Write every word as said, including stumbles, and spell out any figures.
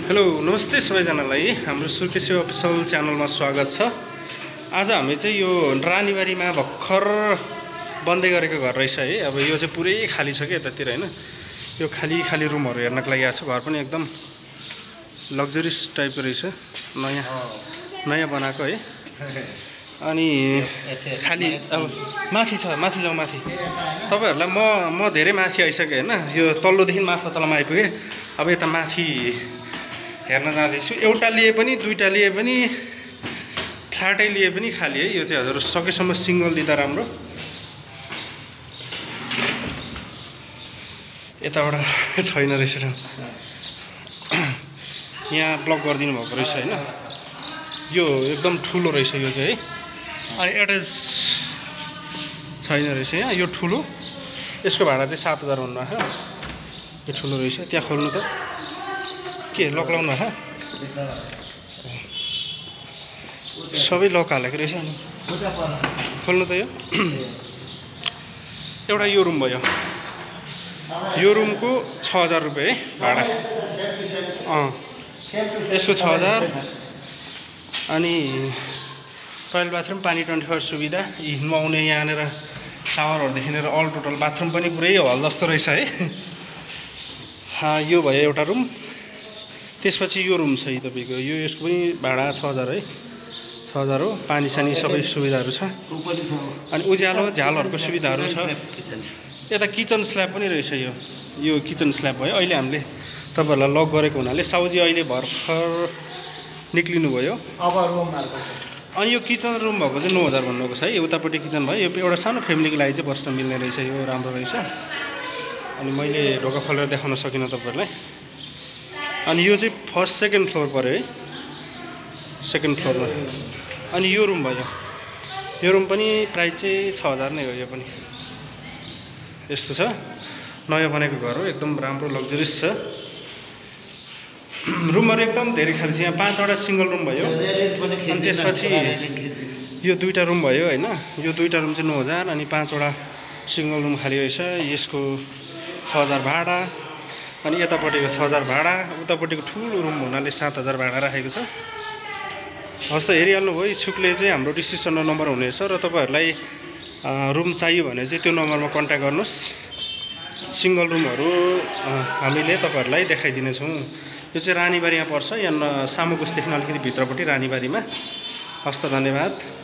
Hello नमस्ते सबैजनालाई हाम्रो surke sewa अफिसियल च्यानलमा स्वागत छ। आज हामी चाहिँ यो रानीबारीमा भर्खर बन्दै गरेको घर रहेछ है। अब यो चाहिँ पुरै खाली छ के यतातिर हैन। यो खाली खाली रुमहरु हेर्नको लागि आएको छ। घर पनि एकदम लग्जरियस टाइपको रहेछ, नयाँ नयाँ बनाएको है। अनि खाली अब माथि छ, माथि जाउँ माथि। तपाईहरुलाई म म धेरै माथि आइसके हैन। यो तल्लोदेखि माथि तलमा आइपुगे। अब यता माथि हेर्न जाँदैछु। एउटा लिए पनि दुईटा लिए पनि फ्ल्याटै लिए पनि खाली है। यो चाहिँ हजुर सकेसम्म सिंगल लिँदा राम्रो। यताबाट छैन रहेछ र यहाँ ब्लक गरिदिनु भएको रहेछ हैन। यो एकदम ठुलो रहेछ यो चाहिँ है। अनि एट्याच छैन रहेछ यहाँ। यो ठुलो, यसको भाडा चाहिँ सात हजार भन्नु हो। यो ठुलो रहेछ। त्यहाँ खोल्नु त के लक लाउनु हो। सबै लक हालेको रहेछ नि। खोल्नु त यो। एउटा यो रुम भयो। यो रुमको छ हजार रुपियाँ है भाडा। अँ यसको छ हजार। अनि टोइलेट बाथरुम, पानी ट्वेन्टी फोर सुविधा, यी नुहाउने यहाँनिर सावरहरूदेखि लिएर अल टोटल बाथरुम पनि पुरै हल जस्तो रहेछ है। यो भयो एउटा रुम। त्यसपछि यो रुम छ तपाईँको। यो यसको पनि भाडा छ हजार है। छ हजार हो। पानी सानी सबै सुविधाहरू छ। अनि उज्यालो झ्यालहरूको सुविधाहरू छ। यता किचन स्ल्याब पनि रहेछ। यो यो किचन स्ल्याब भयो। अहिले हामीले तपाईँहरूलाई लक गरेको हुनाले साउजी अहिले भर्खर निक्लिनु भयो। अब रुम मार्को। अनि यो किचन रुम भएको चाहिँ नौ हजार भन्नुको छ है। उतापट्टि किचन भयो। यो एउटा सानो फ्यामिलीको लागि चाहिँ बस्न मिल्ने रहेछ। यो राम्रो रहेछ। अनि मैले ढोका खोलेर देखाउन सकिनँ तपाईँहरूलाई। अनि यो चाहिँ फर्स्ट सेकेन्ड फ्लोर पऱ्यो है। सेकेन्ड फ्लोरमा। अनि यो रुम भयो। यो रुम पनि प्राइस चाहिँ छ हजार नै हो। यो पनि यस्तो छ। नयाँ बनेको घर हो। एकदम राम्रो लग्जरियस छ। रुमहरू एकदम धेरै खाली छ। यहाँ पाँचवटा सिङ्गल रुम भयो। अनि त्यसपछि यो दुईवटा रुम भयो होइन। यो दुईवटा रुम चाहिँ नौ हजार। अनि पाँचवटा सिङ्गल रुम खाली रहेछ। यसको छ हजार भाडा। अनि यतापट्टिको छ हजार भाडा। उतापट्टिको ठुलो रुम हुनाले सात हजार भाडा राखेको छ। हस् त हेरिहाल्नु भयो। इच्छुकले चाहिँ हाम्रो डिस्क्रिप्सनमा नम्बर हुनेछ र तपाईँहरूलाई रुम चाहियो भने चाहिँ त्यो नम्बरमा कन्ट्याक्ट गर्नुहोस्। सिङ्गल रुमहरू हामीले तपाईँहरूलाई देखाइदिनेछौँ। यो चाहिँ रानीबारीमा पर्छ। यहाँ सामुकुसदेखि अलिकति भित्रपट्टि रानीबारीमा। हस् त धन्यवाद।